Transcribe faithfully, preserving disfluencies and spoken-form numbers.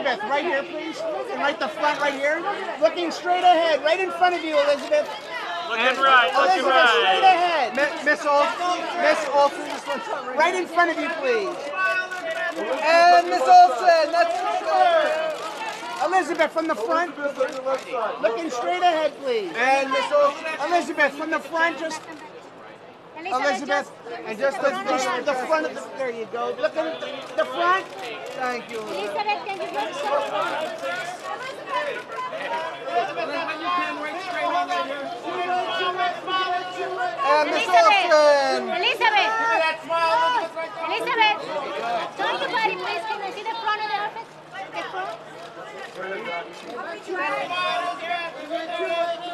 Elizabeth, right here, please. And right the front, right here. Looking straight ahead, right in front of you, Elizabeth. Looking right, looking Elizabeth, right. straight ahead. Miss Olsen, Miss Olsen, this one's right. Right in front of you, please. And Miss Olsen, that's her. Elizabeth, from the front. Looking straight ahead, please. And Miss Olsen. Elizabeth, from the front, just... Elizabeth, and just the, just the front of the... There you go. Look at the, the front. Thank you. Elizabeth, can you look so far? And Miss Olsen. Elizabeth! Elizabeth! Turn your body, please. Can I see the front of the office? The front?